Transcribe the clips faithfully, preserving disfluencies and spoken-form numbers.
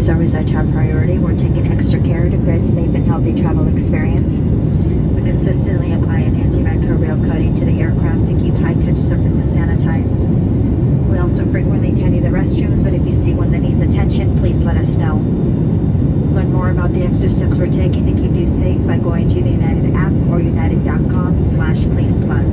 is always our top priority. We're taking extra care to create a safe and healthy travel experience. We consistently apply an antimicrobial coating to the aircraft to keep high-touch surfaces sanitized. We also frequently tidy the restrooms, but if you see one that needs attention, please let us know. Learn more about the extra steps we're taking to keep you safe by going to the United app or united.com slash clean plus.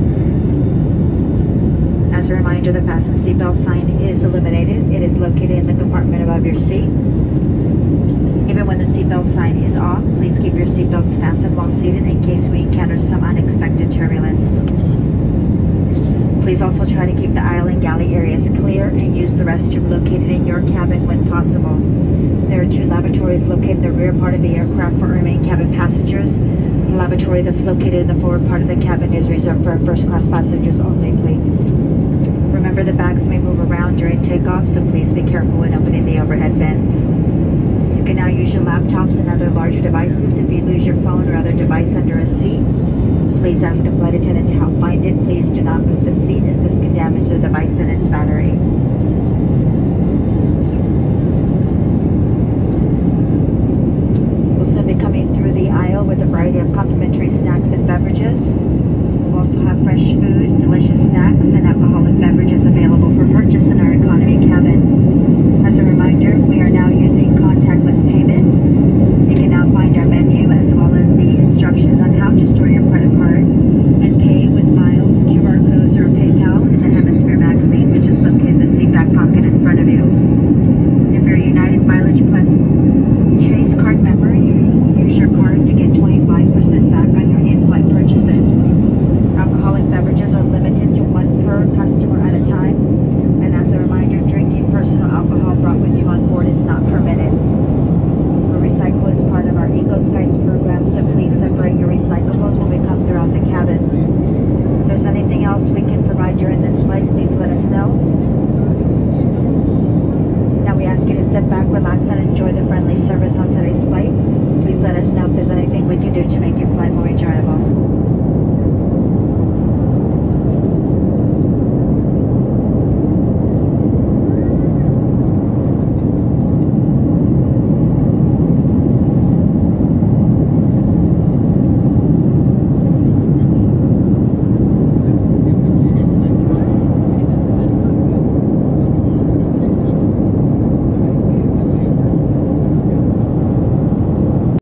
As a reminder, the fasten seatbelt sign is illuminated. It is located in the compartment above your seat. Even when the seatbelt sign is off, please keep your seatbelts fastened while seated in case we encounter some unexpected turbulence. Please also try to keep the aisle and galley areas clear and use the restroom located in your cabin when possible. There are two lavatories located in the rear part of the aircraft for our main cabin passengers. The lavatory that's located in the forward part of the cabin is reserved for first-class passengers only, please. Remember, the bags may move around during takeoff, so please be careful when opening the overhead bins. You can now use your laptops and other larger devices. If you lose your phone or other device under a seat, please ask a flight attendant to help find it. Please do not move the seat, as this can damage the device and its battery. We'll soon be coming through the aisle with a variety of complimentary snacks and beverages. We'll also have fresh food, delicious snacks, and alcoholic beverages available for purchase in our economy cabin. As a reminder, we are now using contactless payment. You can now find our menu as well as the instructions on how to store your credit card and pay with miles, Q R codes, or PayPal in the Hemisphere magazine, which is located in the seat back pocket in front of you. If you're a United Mileage Plus Chase card member, you use your card to get twenty-five percent back on your in-flight purchases. Alcoholic beverages are limited to one per customer at a time, and as a reminder, drinking personal alcohol brought with you on board is not permitted. Recycle is part of our EcoSkies program, so please separate your recyclables when we come throughout the cabin. If there's anything else we can provide during this flight, please let us know. Now we ask you to sit back, relax, and enjoy the friendly service on today's flight. Please let us know if there's anything we can do to make